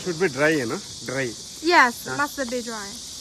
should be dry, you know, dry. Yes, must be dry.